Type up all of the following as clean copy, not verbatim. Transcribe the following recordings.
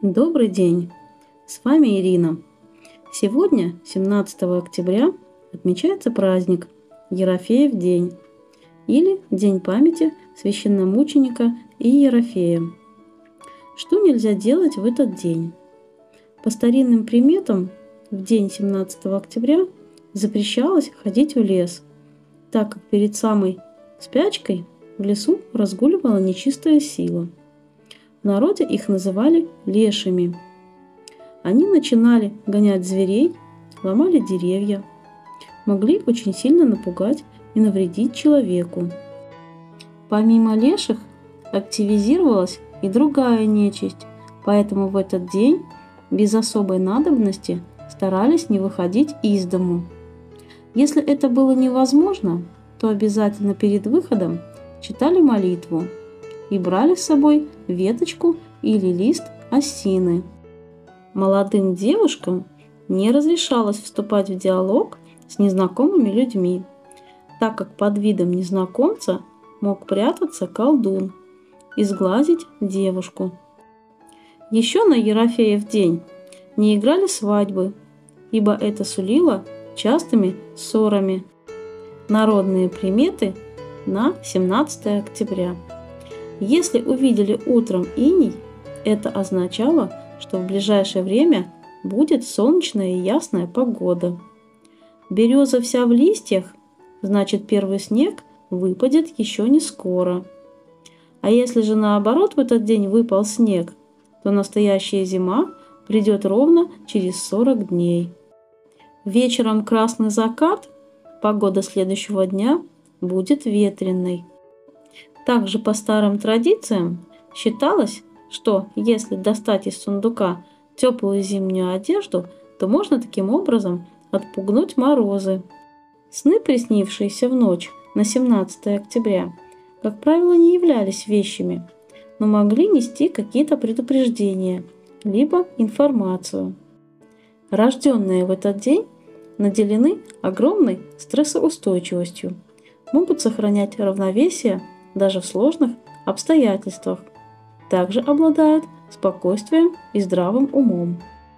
Добрый день! С вами Ирина. Сегодня, 17 октября, отмечается праздник Ерофеев день или День памяти священномученика Иерофея. Что нельзя делать в этот день? По старинным приметам, в день 17 октября запрещалось ходить в лес, так как перед самой спячкой в лесу разгуливала нечистая сила. В народе их называли лешими. Они начинали гонять зверей, ломали деревья, могли очень сильно напугать и навредить человеку. Помимо леших активизировалась и другая нечисть, поэтому в этот день без особой надобности старались не выходить из дому. Если это было невозможно, то обязательно перед выходом читали молитву и брали с собой веточку или лист осины. Молодым девушкам не разрешалось вступать в диалог с незнакомыми людьми, так как под видом незнакомца мог прятаться колдун и сглазить девушку. Еще на Ерофеев день не играли свадьбы, ибо это сулило частыми ссорами. Народные приметы на 17 октября. Если увидели утром иней, это означало, что в ближайшее время будет солнечная и ясная погода. Береза вся в листьях, значит первый снег выпадет еще не скоро. А если же наоборот в этот день выпал снег, то настоящая зима придет ровно через 40 дней. Вечером красный закат, погода следующего дня будет ветреной. Также по старым традициям считалось, что если достать из сундука теплую зимнюю одежду, то можно таким образом отпугнуть морозы. Сны, приснившиеся в ночь на 17 октября, как правило, не являлись вещами, но могли нести какие-то предупреждения, либо информацию. Рожденные в этот день наделены огромной стрессоустойчивостью, могут сохранять равновесие даже в сложных обстоятельствах, также обладают спокойствием и здравым умом.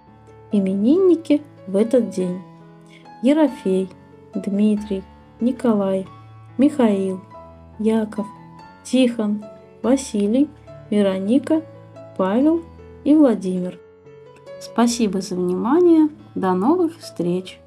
Именинники в этот день: Ерофей, Дмитрий, Николай, Михаил, Яков, Тихон, Василий, Вероника, Павел и Владимир. Спасибо за внимание. До новых встреч!